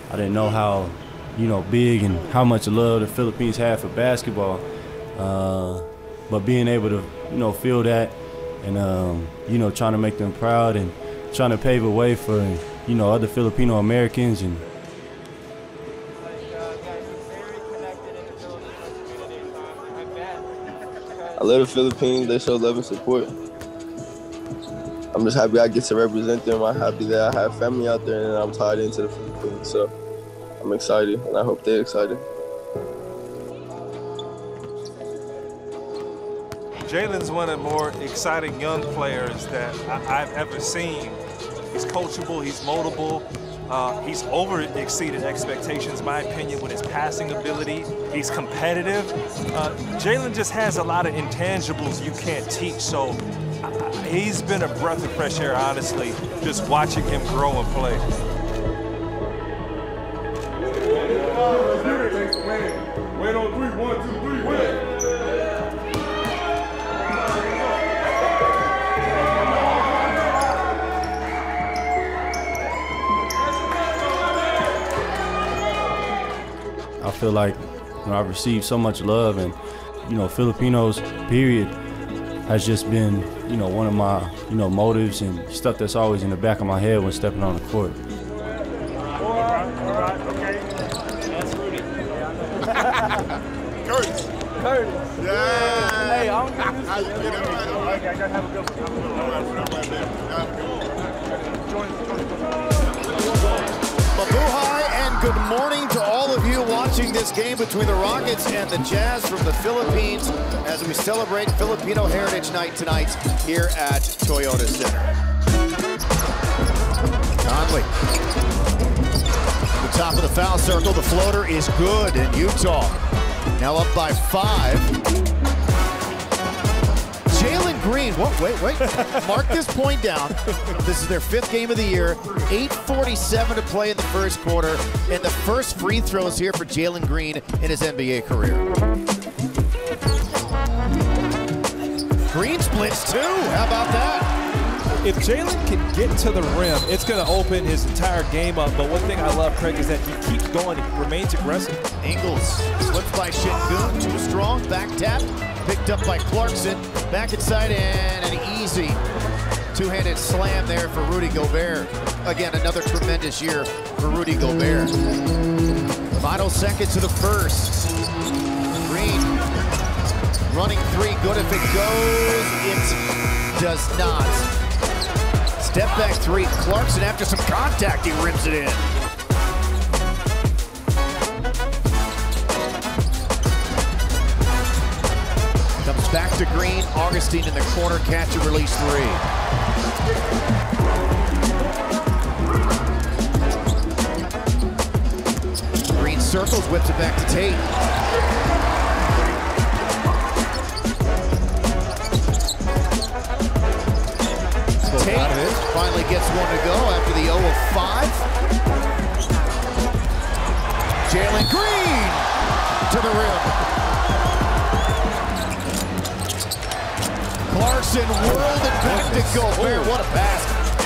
I didn't know how, big and how much love the Philippines have for basketball. But being able to, feel that and, trying to make them proud and trying to pave a way for, other Filipino Americans. And I love the Philippines. They show love and support. I'm just happy I get to represent them. I'm happy that I have family out there and I'm tied into the Philippines. So I'm excited, and I hope they're excited. Jalen's one of the more exciting young players that I've ever seen. He's coachable, he's moldable, he's over-exceeded expectations, in my opinion, with his passing ability. He's competitive. Jalen just has a lot of intangibles you can't teach, so he's been a breath of fresh air, honestly, just watching him grow and play. Wait on three, 1, 2, 3, win. I feel like I've received so much love, and Filipinos, period, has just been one of my motives and stuff that's always in the back of my head when stepping on the court. All right, okay. That's Rudy. Curtis. Yeah. Hey, I don't get this. Okay, I gotta have a good one. Mabuhay and good morning to all of you watching this game between the Rockets and the Jazz from the Philippines as we celebrate Filipino Heritage Night tonight here at Toyota Center. Conley. The top of the foul circle, the floater is good, and Utah now up by 5. Jalen Green, wait. Mark this point down. This is their 5th game of the year. 8:47 to play in the first quarter. And the first free throws here for Jalen Green in his NBA career. Green splits too. How about that? If Jalen can get to the rim, it's going to open his entire game up. But one thing I love, Craig, is that he keeps going. He remains aggressive. Ingles slipped by Şengün. Too strong. Back tap. Picked up by Clarkson. Back inside and an easy two-handed slam there for Rudy Gobert. Again, another tremendous year for Rudy Gobert. Final seconds of the first. Green running three. Good if it goes. It does not. Step back three. Clarkson, after some contact, he rims it in. Comes back to Green. Augustine in the corner. Catch and release three. Green circles, whips it back to Tate. Tate finally gets one to go after the 0 of 5. Jalen Green to the rim. Clarkson whirled it back to Gobert. What a pass.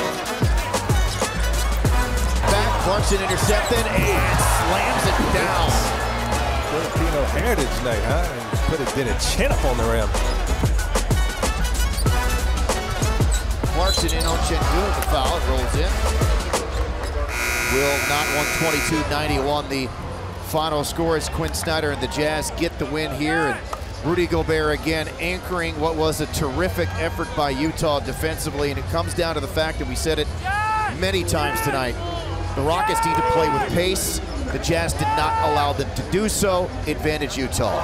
Back, Clarkson intercepted and slams it down. Filipino Heritage Night, huh? And put a bit of chin up on the rim. Clarkson in on Şengün, the foul, it rolls in. Will not 122-91. The final score is Quinn Snyder and the Jazz get the win here. And Rudy Gobert again anchoring what was a terrific effort by Utah defensively. And it comes down to the fact that we said it many times tonight. The Rockets need to play with pace. The Jazz did not allow them to do so. Advantage Utah.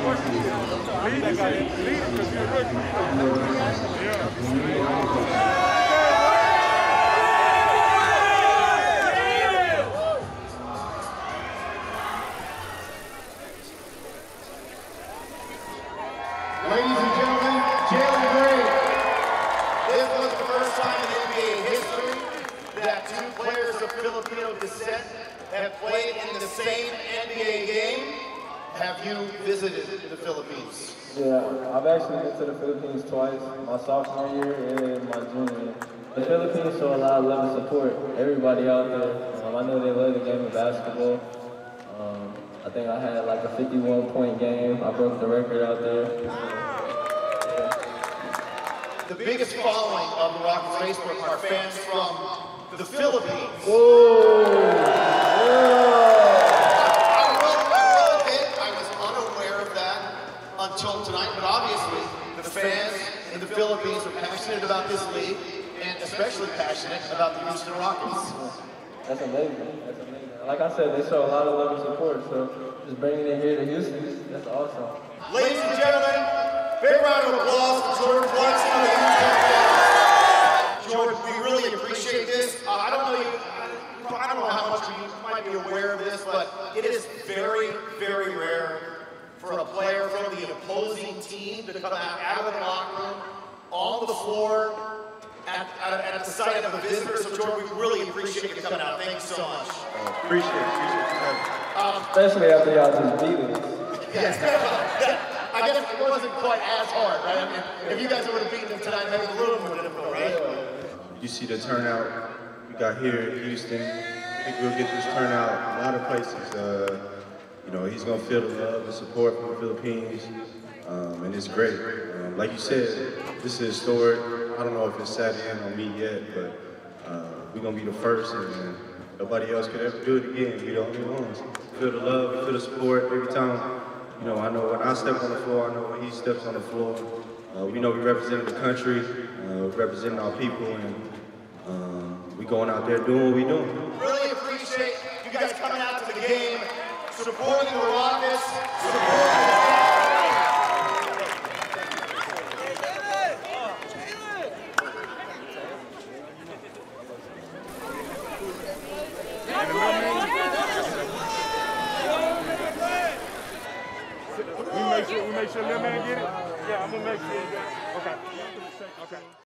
Ladies and gentlemen, Jalen Green. This was the first time in NBA history that 2 players of Filipino descent have played in the same NBA game. Have you visited the Philippines? Yeah, I've actually been to the Philippines twice, my sophomore year and my junior year. The Philippines show a lot of love and support. Everybody out there. I know they love the game of basketball. I think I had like a 51-point game. I broke the record out there. The biggest following of the Rockets Facebook are fans from the Philippines. Whoa! I was unaware of that until tonight, but obviously the fans in the Philippines are passionate about this league and especially passionate about the Houston Rockets. That's amazing. That's amazing. Like I said, they show a lot of love and support, so just bringing it here to Houston, that's awesome. Ladies and gentlemen, big round of applause for Jordan Clarkson of the Houston Rockets. Jordan, we really appreciate this. I don't know how much you might be aware of this, but it is very, very rare for a player from the opposing team to come out of the locker room, on the floor, at the site of a visitor. So Jordan, we really appreciate you coming out. Thank you so much. Appreciate it. Especially after y'all just beat us. Yes, I guess it wasn't quite as hard, right? I mean, if you guys would have beaten them tonight, maybe a little more difficult, right? You see the turnout we got here in Houston. I think we'll get this turnout a lot of places. You know, he's gonna feel the love and support from the Philippines, and it's great. Like you said, this is historic. I don't know if it's sat in on me yet, but we're gonna be the first, and nobody else could ever do it again. We the only ones. Feel the love, feel the support every time. You know, I know when I step on the floor, I know when he steps on the floor. We know we represent the country, representing our people, and we going out there doing what we doing. Really appreciate you guys coming out to the game, supporting the Rockets, supporting the We make sure little man get it? Yeah, I'm gonna make sure you got it. Okay. Okay.